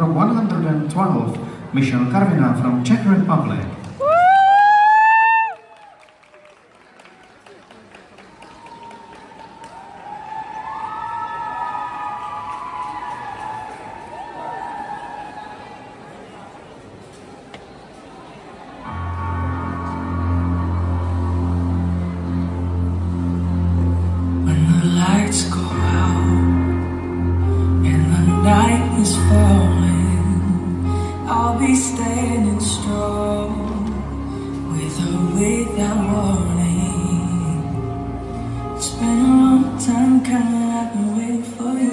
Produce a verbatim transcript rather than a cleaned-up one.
number one hundred twelve, Michelle Karvina from Czech Republic. Lights go out and the night is falling. I'll be standing strong, with or without warning. It's been a long time coming, I've been waiting for you.